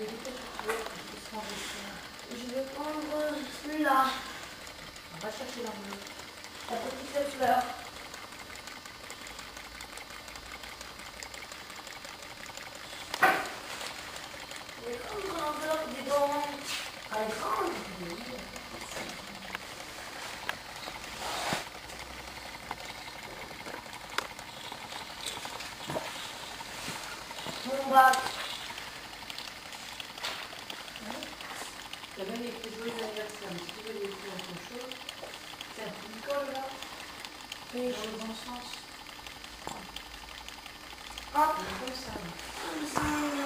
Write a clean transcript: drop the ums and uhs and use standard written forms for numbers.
Je vais prendre celui-là. On va chercher dans le... La petite fleur. Elle est grande ton enveloppe, dis donc. Elle est grande. Mon bac. Il y a même écrit joyeux anniversaire, mais si tu veux écrire autre chose, c'est un petit col là, Oui. dans le bon sens. Ah. C'est comme ça. C'est